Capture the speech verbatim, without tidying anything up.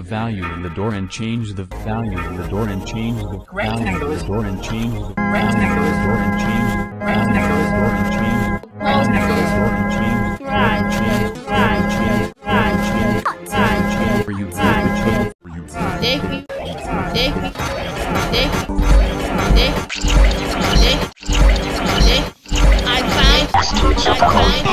value in the door and change the value in the door and change the value in Rectangle the is door and change the value in Rectangle the is door and change the value in the door and change the value in the door and change the door and change the door and change the door and change the door and change for you for you Dick, dick, dick, dick, dick, dick. I found, I found.